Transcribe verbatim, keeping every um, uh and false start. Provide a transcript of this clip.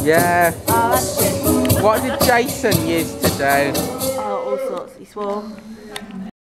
Yeah. Oh, that's good. What did Jason used to do? Oh, all sorts. He swore.